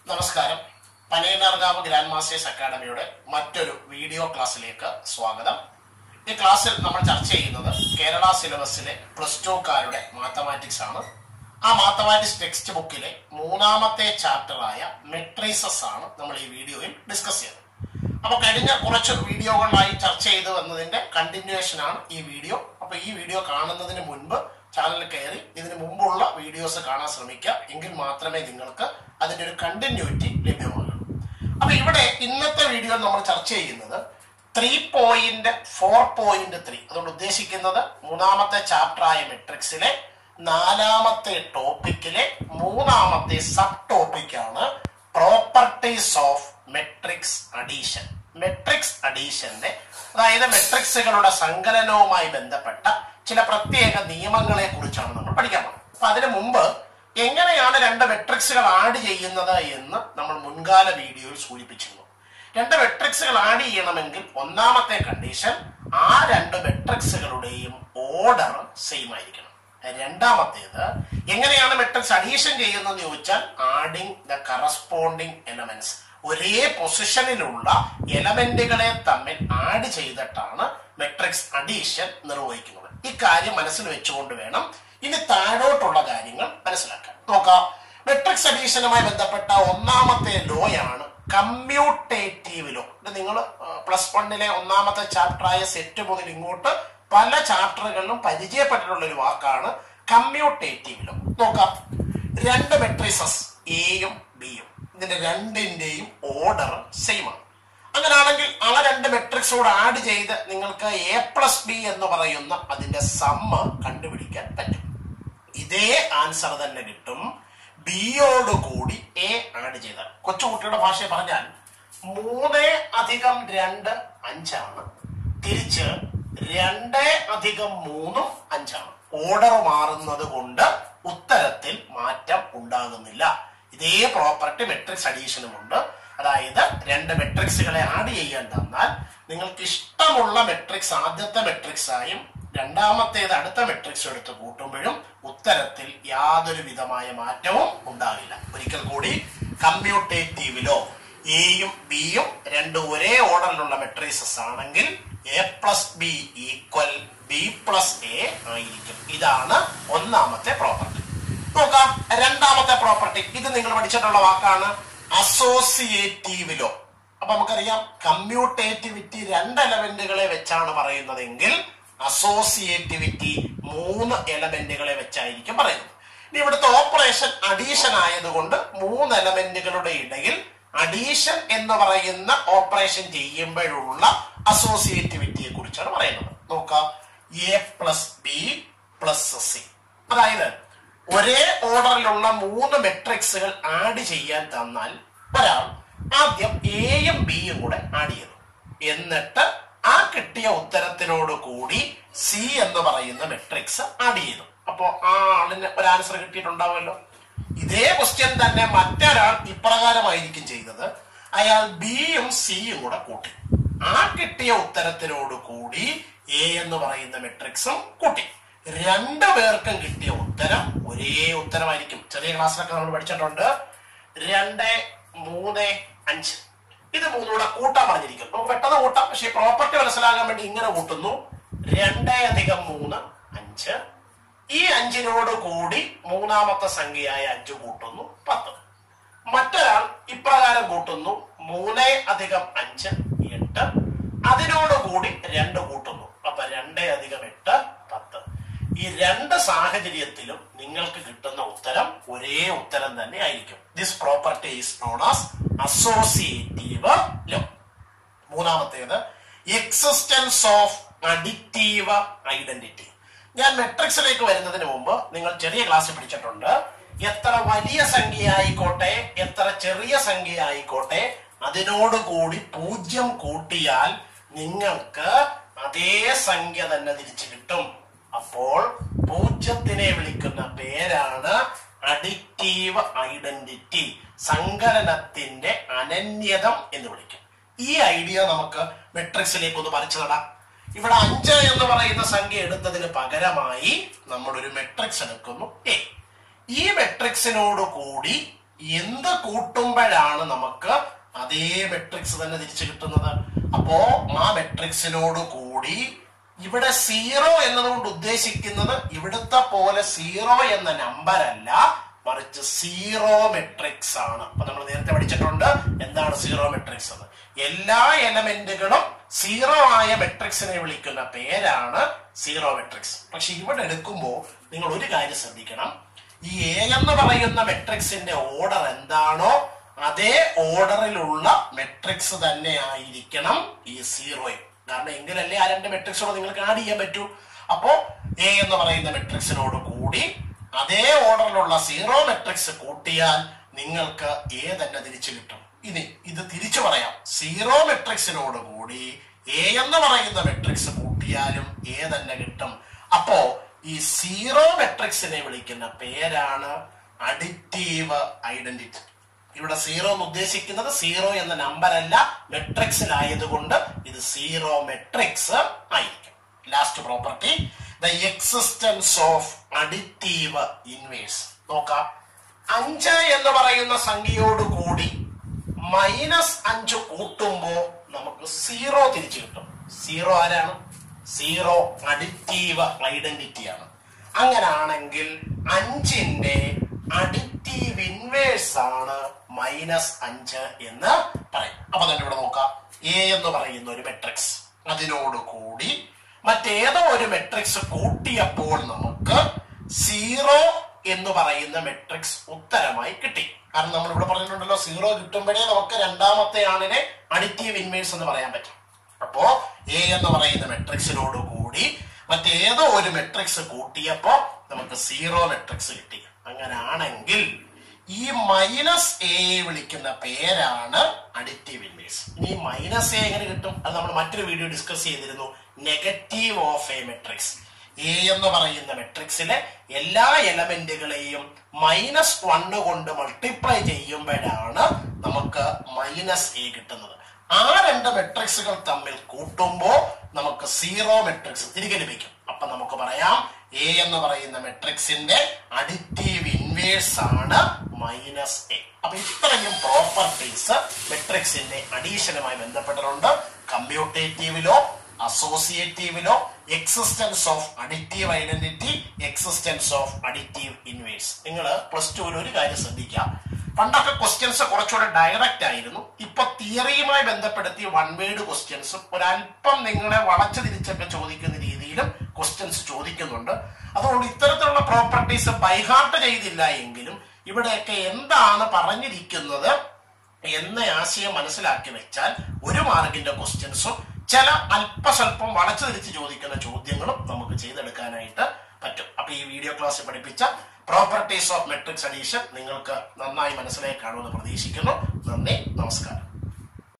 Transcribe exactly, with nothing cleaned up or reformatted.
നമസ്കാരം. പനയന്നാർകാവ് ഗ്രാൻഡ്മാസ്റ്റേഴ്സ് അക്കാഡമിയുടെ മറ്റൊരു വീഡിയോ ക്ലാസ്സിലേക്ക് സ്വാഗതം. ഈ ക്ലാസ്സിൽ നമ്മൾ ചർച്ച ചെയ്യുന്നത് കേരള സിലബസിലെ പ്ലസ് ടുക്കാരുടെ മാത്തമാറ്റിക്സ് ആണ്. ആ മാത്തമാറ്റിക്സ് ടെക്സ്റ്റ് ബുക്കിലെ മൂന്നാമത്തെ ചാപ്റ്ററായ മെട്രീസസ് ആണ് നമ്മൾ ഈ വീഡിയോയിൽ ഡിസ്കസ് ചെയ്യുന്നത്. അപ്പോൾ കഴിഞ്ഞ കുറച്ച് വീഡിയോകളിലായി ചർച്ച ചെയ്ത് വന്നതിന്റെ കണ്ടിന്യൂവേഷൻ ആണ് ഈ വീഡിയോ. അപ്പോൾ ഈ വീഡിയോ കാണുന്നതിന് മുൻപ് ചാനലിൽ കയറി ഇതിന് മുമ്പുള്ള വീഡിയോസ് കാണാൻ ശ്രമിക്കുക. എങ്കിൽ മാത്രമേ നിങ്ങൾക്ക് അതിന്റെ ഒരു കണ്ടിന്യൂറ്റി ലഭ്യമാകൂ. അപ്പൊ ഇവിടെ ഇന്നത്തെ വീഡിയോ നമ്മൾ ചർച്ച ചെയ്യുന്നത് three point four point three അതുകൊണ്ട് ഉദ്ദേശിക്കുന്നത് മൂന്നാമത്തെ ചാപ്റ്ററായ മെട്രിക്സിലെ നാലാമത്തെ ടോപ്പിക്കിലെ മൂന്നാമത്തെ സബ് ടോപ്പിക്കാണ് properties of matrix addition. Matrix അഡീഷന്റെ അതായത് മെട്രിക്സുകളുടെ സങ്കലനവുമായി ബന്ധപ്പെട്ട ചില പ്രത്യേക നിയമങ്ങളെ കുറിച്ചാണ് നമ്മൾ പഠിക്കാൻ പോകുന്നത്. അപ്പൊ അതിനു മുമ്പ് എങ്ങനെയാണ് രണ്ട് മെട്രിക്സുകൾ ആഡ് ചെയ്യുന്നത് എന്ന് നമ്മൾ മുൻകാല വീഡിയോയിൽ സൂചിപ്പിച്ചിരുന്നു. രണ്ട് മെട്രിക്സുകൾ ആഡ് ചെയ്യണമെങ്കിൽ ഒന്നാമത്തെ കണ്ടീഷൻ ആ രണ്ട് മെട്രിക്സുകളുടെയും ഓർഡർ സെയിം ആയിരിക്കണം. രണ്ടാമത്തേത് എങ്ങനെയാണ് മെട്രിക്സ് അഡീഷൻ ചെയ്യുന്നത് ചോദിച്ചാൽ ആഡിങ് ദ കറസ്പോണ്ടിങ് എലമെന്റ്സ്, ഒരേ പൊസിഷനിലുള്ള എലമെന്റുകളെ തമ്മിൽ ആഡ് ചെയ്തിട്ടാണ് മെട്രിക്സ് അഡീഷൻ നിർവഹിക്കുന്നത്. ഇക്കാര്യം മനസ്സിൽ വെച്ചുകൊണ്ട് വേണം ഇനി താഴോട്ടുള്ള കാര്യങ്ങൾ മനസ്സിലാക്കാൻ. നോക്കാം. മെട്രിക്സ് അഡീഷനുമായി ബന്ധപ്പെട്ട ഒന്നാമത്തെ ലോയാണ് കമ്മ്യൂട്ടേറ്റീവ് ലോ. ഇത് നിങ്ങൾ പ്ലസ് വണ്ണിലെ ഒന്നാമത്തെ ചാപ്റ്ററായ സെറ്റ് മുതൽ ഇങ്ങോട്ട് പല ചാപ്റ്ററുകളിലും പരിചയപ്പെട്ടിട്ടുള്ള ഒരു വാക്കാണ് കമ്മ്യൂട്ടേറ്റീവ് ലോ. നോക്കാം. രണ്ട് മെട്രിസസ് എയും ബിയും, ഇതിന്റെ രണ്ടിന്റെയും ഓർഡർ സെയിം ആണ്. അങ്ങനെയാണെങ്കിൽ ആ രണ്ട് മെട്രിക്സോട് ആഡ് ചെയ്ത് നിങ്ങൾക്ക് എ പ്ലസ് ബി എന്ന് പറയുന്ന അതിന്റെ സമ്മ് കണ്ടുപിടിക്കാൻ പറ്റും. ഇതേ ആൻസർ തന്നെ കിട്ടും ബിയോട് കൂടി എ ആഡ് ചെയ്താൽ. കൊച്ചുകുട്ടിയുടെ ഭാഷ പറഞ്ഞാൽ മൂന്ന് അധികം രണ്ട് അഞ്ചാണ്, തിരിച്ച് രണ്ട് അധികം മൂന്നും അഞ്ചാണ്. ഓർഡർ മാറുന്നത് കൊണ്ട് ഉത്തരത്തിൽ മാറ്റം ഉണ്ടാകുന്നില്ല. ഇതേ പ്രോപ്പർട്ടി മെട്രിക്സ് അഡീഷനുമുണ്ട്. അതായത് രണ്ട് മെട്രിക്സുകളെ ആഡ് ചെയ്യാൻ തന്നാൽ നിങ്ങൾക്ക് ഇഷ്ടമുള്ള മെട്രിക്സ് ആദ്യത്തെ മെട്രിക്സ് ആയും രണ്ടാമത്തേത് അടുത്ത മെട്രിക്സ് എടുത്ത് കൂട്ടുമ്പോഴും ഉത്തരത്തിൽ യാതൊരു വിധമായ മാറ്റവും ഉണ്ടാകില്ല. ഒരിക്കൽ കൂടി, കമ്മ്യൂട്ടേറ്റീവിലോ എയും ബിയും രണ്ട് ഒരേ ഓർഡറിലുള്ള മെട്രിക്സസ് ആണെങ്കിൽ A plus B equal B plus A ആയിരിക്കും. ഇതാണ് ഒന്നാമത്തെ പ്രോപ്പർട്ടി. നോക്കാം രണ്ടാമത്തെ പ്രോപ്പർട്ടി. ഇത് നിങ്ങൾ പഠിച്ചിട്ടുള്ള വാക്കാണ് അസോസിയേറ്റീവ് ലോ. അപ്പൊ നമുക്കറിയാം കമ്മ്യൂട്ടേറ്റിവിറ്റി രണ്ട് എലമെന്റുകളെ വെച്ചാണ് പറയുന്നതെങ്കിൽ അസോസിയേറ്റിവിറ്റി മൂന്ന് എലമെന്റുകളെ വെച്ചായിരിക്കും പറയുന്നത്. ഇനി ഇവിടുത്തെ ഓപ്പറേഷൻ അഡീഷൻ ആയതുകൊണ്ട് മൂന്ന് എലമെന്റുകളുടെ ഇടയിൽ അഡീഷൻ എന്ന് പറയുന്ന ഓപ്പറേഷൻ ചെയ്യുമ്പോഴുള്ള അസോസിയേറ്റിവിറ്റിയെ കുറിച്ചാണ് പറയുന്നത്. നോക്കാം. A plus B plus C, അതായത് ഒരേ ഓർഡറിലുള്ള മൂന്ന് മെട്രിക്സുകൾ ആഡ് ചെയ്യാൻ തന്നാൽ ഒരാൾ ആദ്യം എയും ബിയും കൂടെ ആഡ് ചെയ്തു, എന്നിട്ട് ആ കിട്ടിയ ഉത്തരത്തിനോട് കൂടി സി എന്ന് പറയുന്ന മെട്രിക്സ് ആഡ് ചെയ്തു. അപ്പോ ആ ആളിന് ഒരു ആൻസർ കിട്ടിയിട്ടുണ്ടാവുമല്ലോ. ഇതേ ക്വസ്റ്റ്യൻ തന്നെ മറ്റൊരാൾ ഇപ്രകാരമായിരിക്കും ചെയ്തത്. അയാൾ ബിയും സിയും കൂടെ കൂട്ടി, ആ കിട്ടിയ ഉത്തരത്തിനോട് കൂടി എ എന്ന് പറയുന്ന മെട്രിക്സും കൂട്ടി. രണ്ടു പേർക്കും കിട്ടിയ ഉത്തരം ഒരേ ഉത്തരമായിരിക്കും. ചെറിയ ക്ലാസ്സിലൊക്കെ നമ്മൾ പഠിച്ചിട്ടുണ്ട്. രണ്ട് മൂന്ന് അഞ്ച് ഇത് മൂന്നൂടെ കൂട്ടാൻ പറഞ്ഞിരിക്കും. നമുക്ക് പെട്ടെന്ന് കൂട്ടാം, പക്ഷെ പ്രോപ്പർട്ടി മനസ്സിലാകാൻ വേണ്ടി ഇങ്ങനെ കൂട്ടുന്നു. രണ്ട് അധികം മൂന്ന് അഞ്ച്. ഈ അഞ്ചിനോട് കൂടി മൂന്നാമത്തെ സംഖ്യയായ അഞ്ച് കൂട്ടുന്നു, പത്ത്. മറ്റൊരാൾ ഇപ്രകാരം കൂട്ടുന്നു. മൂന്ന് അധികം അഞ്ച് എട്ട്. അതിനോട് കൂടി രണ്ട് കൂട്ടുന്നു. അപ്പൊ രണ്ട് അധികം എട്ട് പത്ത്. ഈ രണ്ട് സാഹചര്യത്തിലും നിങ്ങൾക്ക് കിട്ടുന്ന ഉത്തരം ഒരേ ഉത്തരം തന്നെ ആയിരിക്കും. This property is known as associative law. മൂന്നാമത്തേത് എക്സിസ്റ്റൻസ് ഓഫ് അഡിറ്റീവ് ഐഡന്റിറ്റി. ഞാൻ മെട്രിക്സിലേക്ക് വരുന്നതിന് മുമ്പ് നിങ്ങൾ ചെറിയ ക്ലാസ്സിൽ പഠിച്ചിട്ടുണ്ട്. എത്ര വലിയ സംഖ്യ ആയിക്കോട്ടെ, എത്ര ചെറിയ സംഖ്യ ആയിക്കോട്ടെ, അതിനോട് കൂടി പൂജ്യം കൂട്ടിയാൽ നിങ്ങൾക്ക് അതേ സംഖ്യ തന്നെ തിരിച്ചു കിട്ടും. അപ്പോൾ പൂജ്യത്തിനെ വിളിക്കുന്ന പേരാണ് അഡിറ്റീവ് ഐഡന്റിറ്റി, സങ്കലനത്തിന്റെ അനന്യതം എന്ന് വിളിക്കും. ഈ ഐഡിയ നമുക്ക് മെട്രിക്സിലേക്ക് ഒന്ന് പറിച്ചു നടാം. ഇവിടെ അഞ്ച് എന്ന് പറയുന്ന സംഖ്യ എടുത്തതിന് പകരമായി നമ്മൾ ഒരു മെട്രിക്സ് എടുക്കുന്നു എ. ഈ മെട്രിക്സിനോട് കൂടി എന്ത് കൂട്ടുമ്പോഴാണ് നമുക്ക് അതേ മെട്രിക്സ് തന്നെ തിരിച്ചു കിട്ടുന്നത്? അപ്പോ ആ മെട്രിക്സിനോട് കൂടി ഇവിടെ സീറോ എന്നതുകൊണ്ട് ഉദ്ദേശിക്കുന്നത് ഇവിടുത്തെ പോലെ സീറോ എന്ന നമ്പർ അല്ല, മറിച്ച് സീറോ മെട്രിക്സ് ആണ്. അപ്പൊ നമ്മൾ നേരത്തെ പഠിച്ചിട്ടുണ്ട് എന്താണ് സീറോ മെട്രിക്സ് എന്ന്. എല്ലാ എലമെന്റുകളും സീറോ ആയ മെട്രിക്സിനെ വിളിക്കുന്ന പേരാണ് സീറോ മെട്രിക്സ്. പക്ഷെ ഇവിടെ എടുക്കുമ്പോൾ നിങ്ങൾ ഒരു കാര്യം ശ്രദ്ധിക്കണം, ഈ എ എന്ന് പറയുന്ന മെട്രിക്സിന്റെ ഓർഡർ എന്താണോ അതേ ഓർഡറിലുള്ള മെട്രിക്സ് തന്നെ ആയിരിക്കണം ഈ സീറോയും. കാരണം എങ്കിലല്ലേ ആ രണ്ട് മെട്രിക്സോട് നിങ്ങൾക്ക് ആഡ് ചെയ്യാൻ പറ്റൂ. അപ്പോ എ എന്ന് പറയുന്ന മെട്രിക്സിനോട് കൂടി അതേ ഓർഡറിലുള്ള സീറോ മെട്രിക്സ് കൂട്ടിയാൽ നിങ്ങൾക്ക് എ തന്നെ തിരിച്ചു കിട്ടും. ഇനി ഇത് തിരിച്ചു പറയാം, സീറോ മെട്രിക്സിനോട് കൂടി എ എന്ന് പറയുന്ന മെട്രിക്സ് കൂട്ടിയാലും എ തന്നെ കിട്ടും. അപ്പോ ഈ സീറോ മെട്രിക്സിനെ വിളിക്കുന്ന പേരാണ് അഡിറ്റീവ് ഐഡന്റിറ്റി. ഇവിടെ സീറോ എന്ന് ഉദ്ദേശിക്കുന്നത് സീറോ എന്ന നമ്പർ അല്ല, മെട്രിക്സിലായതുകൊണ്ട് ഇത് സീറോ മെട്രിക്സ് ആയിരിക്കും. Last property, the existence of additive inverse. നോക്കാം, അഞ്ച് എന്ന് പറയുന്ന സംഖ്യയോട് കൂടി മൈനസ് അഞ്ച് കൂട്ടുമ്പോ നമുക്ക് സീറോ തിരിച്ചു കിട്ടും. സീറോ ആരാണ്? സീറോ അഡിറ്റീവ് ഐഡന്റിറ്റി ആണ്. അങ്ങനാണെങ്കിൽ അഞ്ചിന്റെ അഡിറ്റീവ് ഇൻവേഴ്സ് ആണ് മൈനസ് അഞ്ച് എന്ന് പറയും. അപ്പൊ തന്നെ ഇവിടെ നോക്കാം, എ എന്ന് പറയുന്ന ഒരു മെട്രിക്സ്, അതിനോട് കൂടി മറ്റേതോ ഒരു മെട്രിക്സ് കൂട്ടിയപ്പോൾ നമുക്ക് സീറോ എന്ന് പറയുന്ന മെട്രിക്സ് ഉത്തരമായി കിട്ടി. കാരണം നമ്മൾ ഇവിടെ പറഞ്ഞിട്ടുണ്ടല്ലോ, സീറോ കിട്ടുമ്പോഴേ നമുക്ക് രണ്ടാമത്തെ ആളിനെ അഡിറ്റീവ് ഇൻവേഴ്സ് എന്ന് പറയാൻ പറ്റും. അപ്പോ എ എന്ന് പറയുന്ന മെട്രിക്സിനോട് കൂടി മറ്റേതോ ഒരു മെട്രിക്സ് കൂട്ടിയപ്പോ നമുക്ക് സീറോ മെട്രിക്സ് കിട്ടി. അങ്ങനാണെങ്കിൽ ഈ മൈനസ് എ വിളിക്കുന്ന പേരാണ് അഡിറ്റീവ് ഇൻവേഴ്സ്. ഇനി മൈനസ് എ എങ്ങനെ കിട്ടും? അത് നമ്മൾ മറ്റൊരു വീഡിയോ ഡിസ്കസ് ചെയ്തിരുന്നു, negative of a matrix. A എന്ന് പറയുന്ന മെട്രിക്സിലെ എല്ലാ എലമെന്റുകളെയും മൈനസ് വണ്ണ് കൊണ്ട് മൾട്ടിപ്ലൈ ചെയ്യുമ്പോഴാണ് നമുക്ക് മൈനസ് എ കിട്ടുന്നത്. ആ രണ്ട് മെട്രിക്സുകൾ തമ്മിൽ കൂട്ടുമ്പോ നമുക്ക് സീറോ മെട്രിക്സ് തിരികെ ലഭിക്കും. അപ്പൊ നമുക്ക് പറയാം എ എന്ന് പറയുന്ന മെട്രിക്സിന്റെ അഡിറ്റീവ് ഇൻവേഴ്സ് ആണ് മൈനസ് എ. അപ്പൊ ഇത്രയും പ്രോപ്പർട്ടീസ് മെട്രിക്സിന്റെ അഡീഷനുമായി ബന്ധപ്പെട്ടിട്ടുണ്ട്. കമ്മ്യൂട്ടേറ്റീവിലോ അസോസിയേറ്റീവിലോ existence of additive identity, existence of additive inverse. നിങ്ങൾ പ്ലസ് ടുവിൽ ഒരു കാര്യം ശ്രദ്ധിക്കാം, പണ്ടൊക്കെ ക്വസ്റ്റ്യൻസ് കുറച്ചുകൂടെ ഡയറക്റ്റ് ആയിരുന്നു. ഇപ്പൊ തിയറിയുമായി ബന്ധപ്പെടുത്തി വൺ വേർഡ് ക്വസ്റ്റ്യൻസും ഒരല്പം നിങ്ങളെ വളച്ചു തിരിച്ചൊക്കെ ചോദിക്കുന്ന രീതിയിലും ക്വസ്റ്റ്യൻസ് ചോദിക്കുന്നുണ്ട്. അതുകൊണ്ട് ഇത്തരത്തിലുള്ള പ്രോപ്പർട്ടീസ് ബൈഹാർട്ട് ചെയ്തില്ല എങ്കിലും ഇവിടെയൊക്കെ എന്താണ് പറഞ്ഞിരിക്കുന്നത് എന്ന ആശയം മനസ്സിലാക്കി വെച്ചാൽ ഒരു മാർക്കിന്റെ ക്വസ്റ്റ്യൻസും ചില അല്പസ്വല്പം വളച്ചു തിരിച്ച് ചോദിക്കുന്ന ചോദ്യങ്ങളും നമുക്ക് ചെയ്തെടുക്കാനായിട്ട് പറ്റും. അപ്പൊ ഈ വീഡിയോ ക്ലാസ്സിൽ പഠിപ്പിച്ച പ്രോപ്പർട്ടീസ് ഓഫ് മെട്രിക്സ് അഡീഷൻ നിങ്ങൾക്ക് നന്നായി മനസ്സിലായി കാണുമെന്ന് പ്രതീക്ഷിക്കുന്നു. നന്ദി, നമസ്കാരം.